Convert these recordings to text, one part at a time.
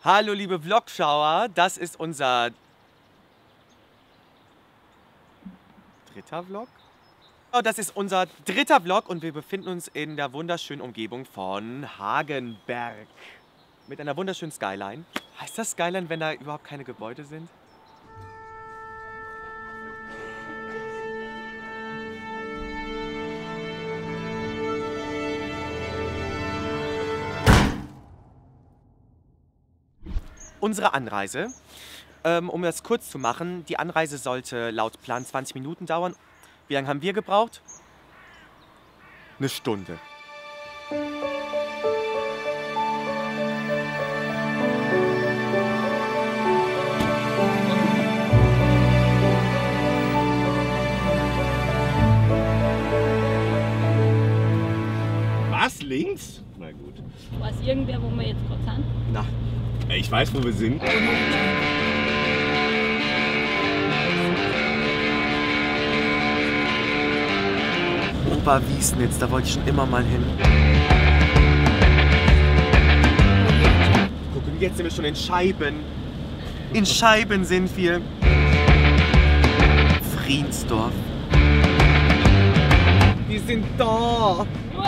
Hallo liebe Vlogschauer, das ist unser dritter Vlog? Oh, das ist unser dritter Vlog und wir befinden uns in der wunderschönen Umgebung von Hagenberg. Mit einer wunderschönen Skyline. Heißt das Skyline, wenn da überhaupt keine Gebäude sind? Unsere Anreise, um das kurz zu machen, die Anreise sollte laut Plan 20 Minuten dauern. Wie lange haben wir gebraucht? Eine Stunde. Was? Links? Na gut. Weiß irgendwer, wo wir jetzt gerade sind? Na. Ich weiß, wo wir sind. Oberwiesnitz, da wollte ich schon immer mal hin. Guck, und jetzt sind wir schon in Scheiben. In Scheiben sind wir. Friensdorf. Wir sind da.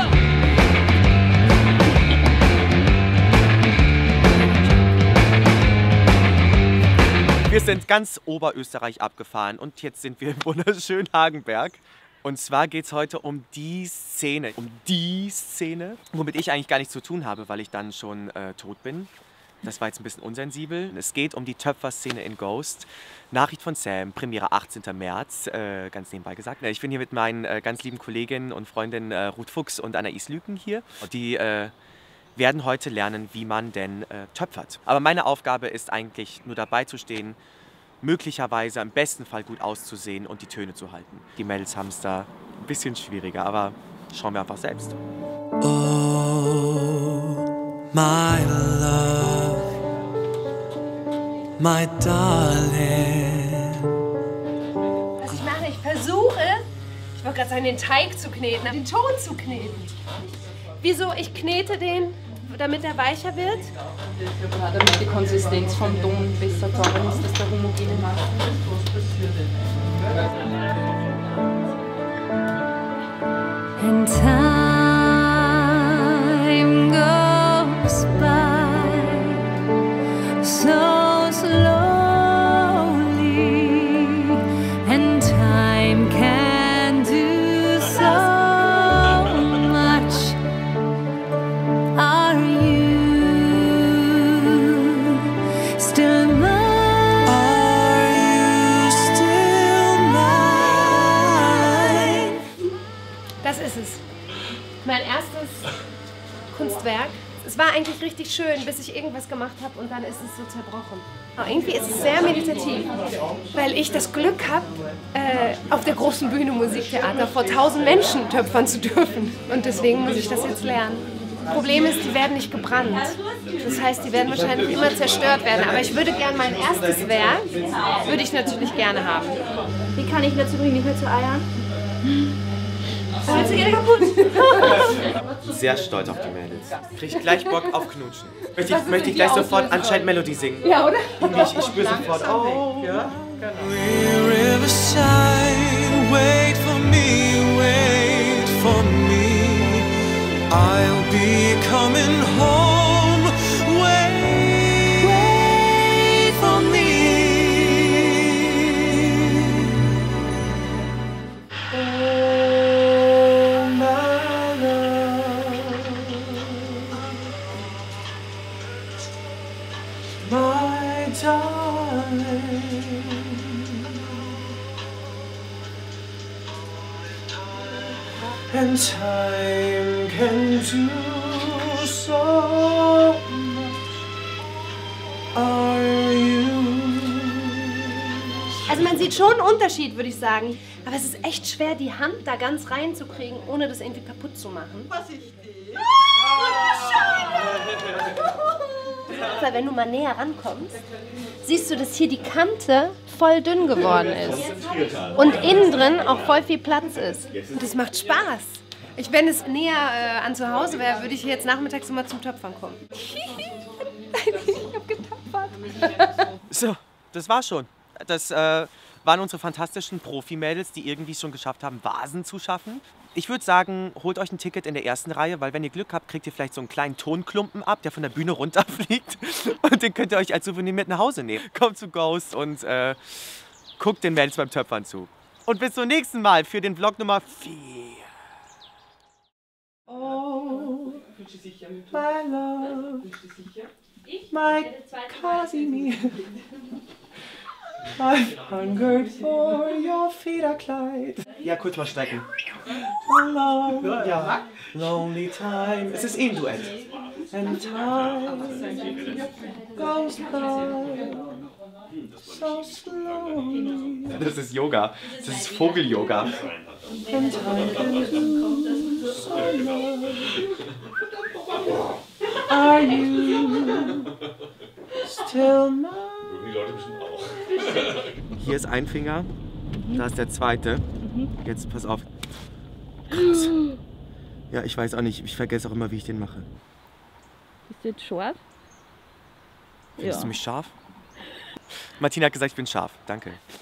Wir sind ganz Oberösterreich abgefahren und jetzt sind wir im wunderschönen Hagenberg. Und zwar geht es heute um die Szene, womit ich eigentlich gar nichts zu tun habe, weil ich dann schon tot bin. Das war jetzt ein bisschen unsensibel. Es geht um die Töpferszene in Ghost. Nachricht von Sam, Premiere 18. März, ganz nebenbei gesagt. Ich bin hier mit meinen ganz lieben Kolleginnen und Freundinnen Ruth Fuchs und Anais Lüken hier. Und die werden heute lernen, wie man denn töpfert. Aber meine Aufgabe ist eigentlich nur dabei zu stehen, möglicherweise im besten Fall gut auszusehen und die Töne zu halten. Die Mädels haben es da ein bisschen schwieriger, aber schauen wir einfach selbst. Oh, my love, my darling. Was ich mache, ich versuche, ich wollte gerade sagen, den Teig zu kneten, den Ton zu kneten. Wieso? Ich knete den, damit er weicher wird? Ja, damit die Konsistenz vom Ton besser zusammen ist, dass der homogene macht. And time goes by so slowly, and time can do so much. Are you still mine? Are you still mine? Das ist es. Mein erstes Kunstwerk. Es war eigentlich richtig schön, bis ich irgendwas gemacht habe und dann ist es so zerbrochen. Aber irgendwie ist es sehr meditativ, weil ich das Glück habe, auf der großen Bühne Musiktheater vor 1000 Menschen töpfern zu dürfen. Und deswegen muss ich das jetzt lernen. Problem ist, die werden nicht gebrannt. Das heißt, die werden wahrscheinlich immer zerstört werden. Aber ich würde gerne mein erstes Werk, würde ich natürlich gerne haben. Wie kann ich dazu bringen, nicht mehr zu eiern? Willst du gerne kaputt? Sehr stolz auf die Mädels. Krieg ich gleich Bock auf Knutschen. Möchte ich gleich sofort Unchained Melody singen. Ja, oder? Ich spüre sofort, oh, ja, genau. Riverside, wait for me, wait for me. I'll be coming home. Wait for me. Oh, my love, my darling. And time can do so much. Are you? Also man sieht schon einen Unterschied, würde ich sagen. Aber es ist echt schwer, die Hand da ganz reinzukriegen, ohne das irgendwie kaputt zu machen. Vorsichtig! Weil wenn du mal näher rankommst, siehst du, dass hier die Kante voll dünn geworden ist. Und innen drin auch voll viel Platz ist. Und das macht Spaß. Wenn es näher an zu Hause wäre, würde ich jetzt nachmittags immer zum Töpfern kommen. Ich hab getan. So, das war schon. Das waren unsere fantastischen Profi-Mädels, die irgendwie schon geschafft haben, Vasen zu schaffen. Ich würde sagen, holt euch ein Ticket in der ersten Reihe, weil wenn ihr Glück habt, kriegt ihr vielleicht so einen kleinen Tonklumpen ab, der von der Bühne runterfliegt. Und den könnt ihr euch als Souvenir mit nach Hause nehmen. Kommt zu Ghost und guckt den Mädels beim Töpfern zu. Und bis zum nächsten Mal für den Vlog Nummer 4. Oh, my love, my Casimir. I've hungered for your Federkleid. Ja, kurz mal strecken. Hello, ja. Lonely time. Es ist eh ein Duett. And time goes by so slowly. Das ist Yoga. Das ist Vogel-Yoga. And time can do so much. Are you still mine? Die Leute bestimmt auch. Hier ist ein Finger, da ist der zweite. Jetzt pass auf. Krass. Ja, ich weiß auch nicht, ich vergesse auch immer, wie ich den mache. Ist das scharf? Findest du mich scharf? Martina hat gesagt, ich bin scharf. Danke.